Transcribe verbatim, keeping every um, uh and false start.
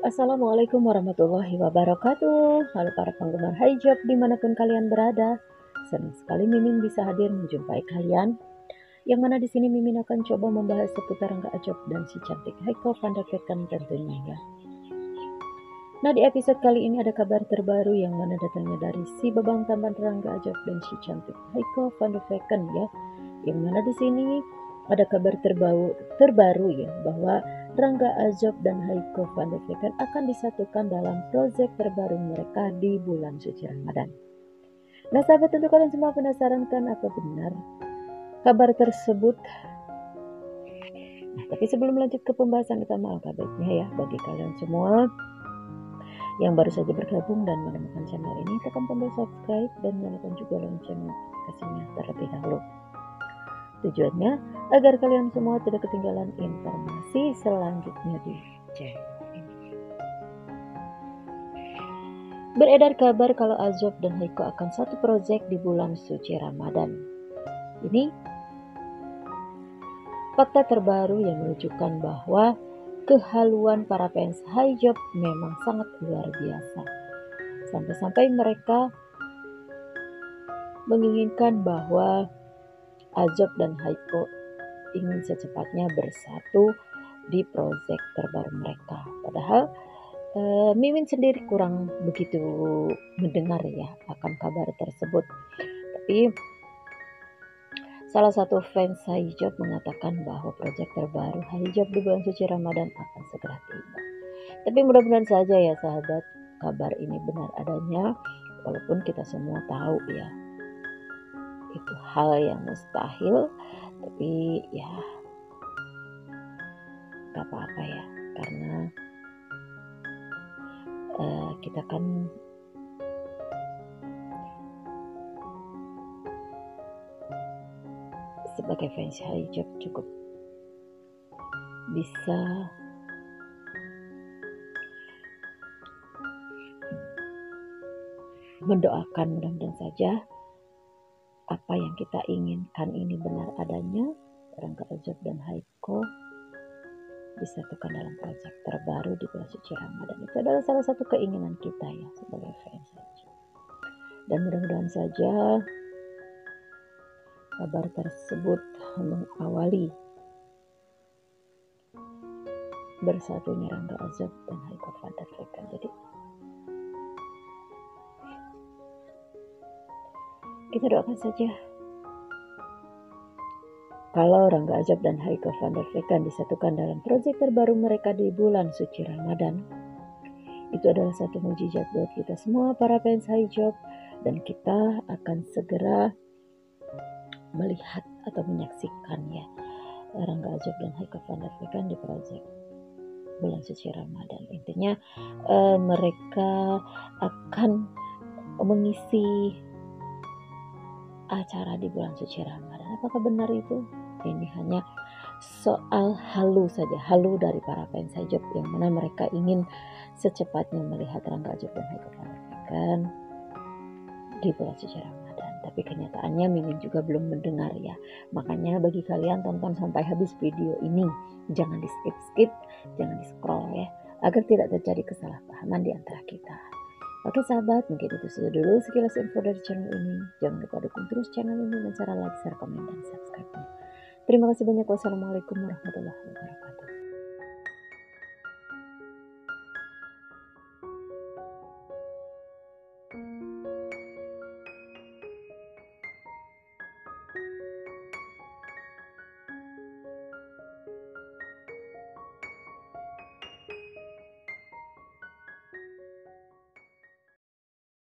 Assalamualaikum warahmatullahi wabarakatuh. Halo para penggemar hijab dimanapun kalian berada. Senang sekali Mimin bisa hadir menjumpai kalian. Yang mana di sini Mimin akan coba membahas seputar Rangga Ajob dan si cantik Haiko van der Vecken tentunya ya. Nah, di episode kali ini ada kabar terbaru yang mana datangnya dari si babang tampan Rangga Ajob dan si cantik Haiko van der Vecken ya. Yang mana di sini ada kabar terbaru terbaru ya bahwa Rangga Ajob dan Haiko van der Vecken akan disatukan dalam proyek terbaru mereka di bulan suci Ramadan. Nah, sahabat, tentu kalian semua penasaran kan apa benar kabar tersebut? Nah, tapi sebelum lanjut ke pembahasan utama, alangkah baiknya ya bagi kalian semua yang baru saja bergabung dan menemukan channel ini, tekan tombol subscribe dan nyalakan juga lonceng notifikasinya terlebih dahulu. Tujuannya agar kalian semua tidak ketinggalan informasi selanjutnya di channel ini. Beredar kabar kalau Ajob dan Haiko akan satu proyek di bulan suci Ramadan. Ini fakta terbaru yang menunjukkan bahwa kehaluan para fans hijab memang sangat luar biasa. Sampai-sampai mereka menginginkan bahwa Ajob dan Haiko ingin secepatnya bersatu di proyek terbaru mereka. Padahal e, Mimin sendiri kurang begitu mendengar ya akan kabar tersebut. Tapi salah satu fans hijab mengatakan bahwa proyek terbaru hijab di bulan suci Ramadan akan segera tiba. Tapi mudah-mudahan saja ya sahabat, kabar ini benar adanya, walaupun kita semua tahu ya itu hal yang mustahil, tapi ya gak apa-apa ya, karena uh, kita kan sebagai fans hijab cukup bisa mendoakan, mudah-mudahan saja apa yang kita inginkan ini benar adanya. Rangga Ajob dan Haiko disatukan dalam proyek terbaru di bulan suci Ramadan. Itu adalah salah satu keinginan kita ya sebagai fans hijab. Dan mudah-mudahan saja kabar tersebut mengawali bersatunya Rangga Ajob dan Haiko van der Vecken. Jadi kita doakan saja kalau Rangga Ajob dan Haiko van der Vecken disatukan dalam proyek terbaru mereka di bulan suci Ramadan. Itu adalah satu mukjizat buat kita semua para fans hijab, dan kita akan segera melihat atau menyaksikan ya Rangga Ajob dan Haiko van der Vecken di proyek bulan suci Ramadan. Intinya eh, mereka akan mengisi acara di bulan suci Ramadan. Apakah benar itu? Ini hanya soal halu saja, halu dari para fans hijab yang mana mereka ingin secepatnya melihat Rangga Ajob dan Haiko van der Vecken di bulan suci Ramadan. Tapi kenyataannya Mimin juga belum mendengar ya. Makanya bagi kalian tonton sampai habis video ini, jangan di skip-skip, jangan di scroll ya, agar tidak terjadi kesalahpahaman di antara kita. Oke sahabat, mungkin itu saja dulu sekilas info dari channel ini. Jangan lupa dukung terus channel ini dengan cara like, share, komen, dan subscribe-nya. Terima kasih banyak. Wassalamualaikum warahmatullahi wabarakatuh.